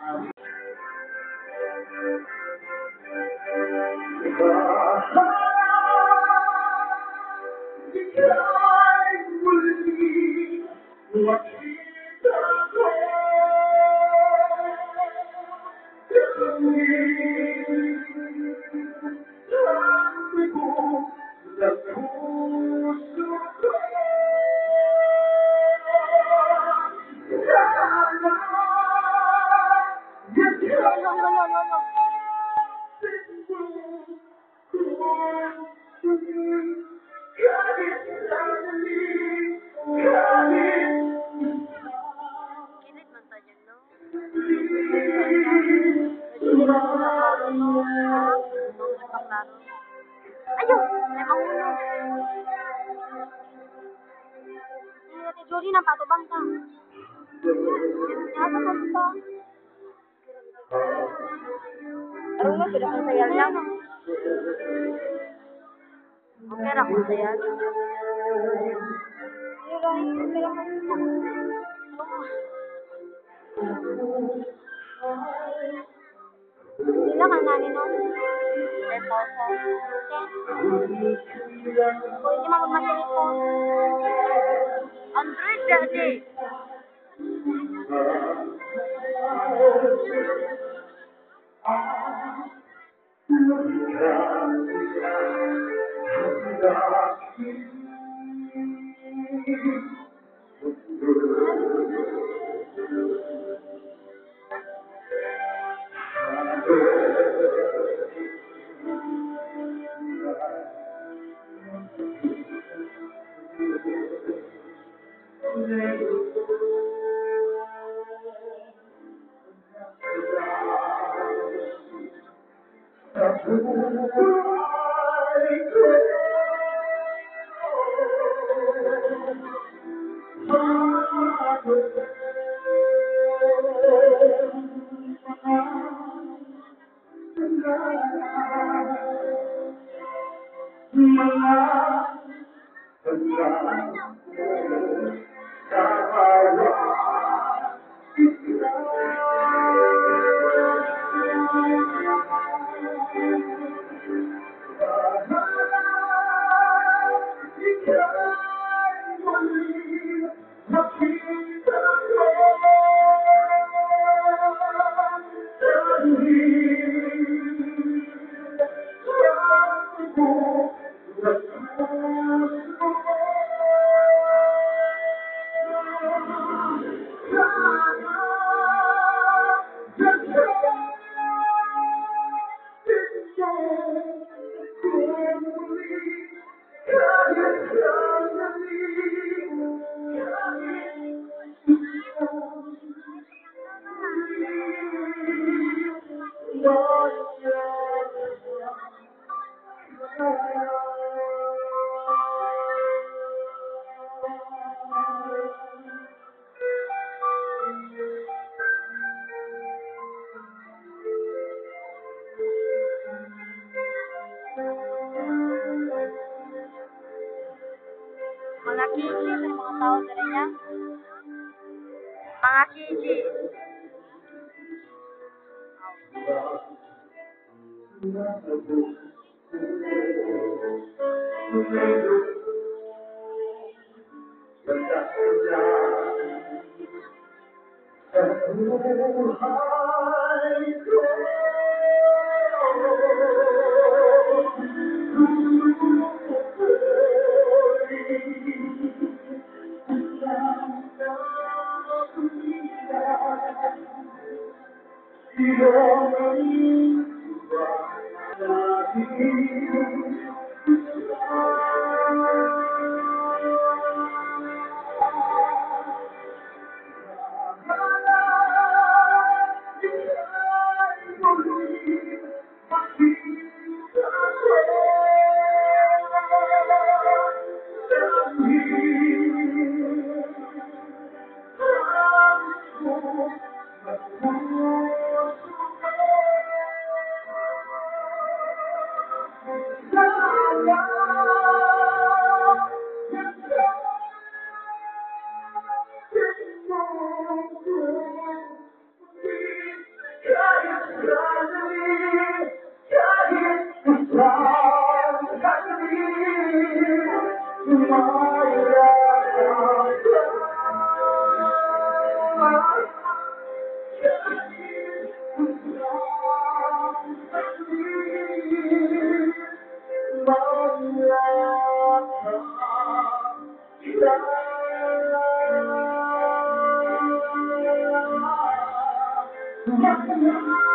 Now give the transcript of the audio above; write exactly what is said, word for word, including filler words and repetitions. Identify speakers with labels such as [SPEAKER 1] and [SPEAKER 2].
[SPEAKER 1] Kilid man tayo, no? Hindi na ako naklaro, no? Hindi na naklaro. Ayun! May mahulog. Hindi natin Jory na patubang ka. Yata ka dito. Arong na, sila kang sayal lang. Okay lang kung sayal. Hindi lang kang Sila ka nani, no? May poso. Kung hindi mamagmatelefon. Android, daddy. Mga kiji sa mga tao na rin niya. Mga kiji. Thank you.